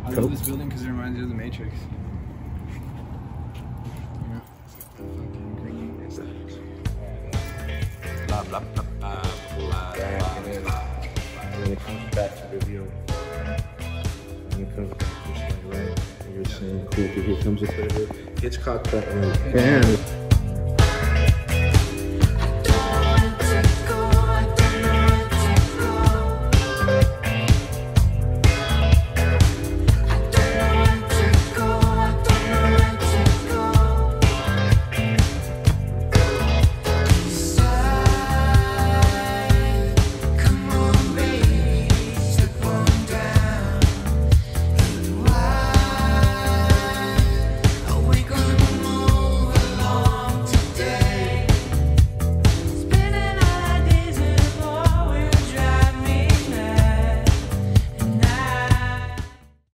I love this building because it reminds you of the Matrix. Blah, blah, blah, blah, blah, blah. When it comes back to the view, when it comes back just like right, and you're saying, cool, here comes a clear. Hitchcock cut right.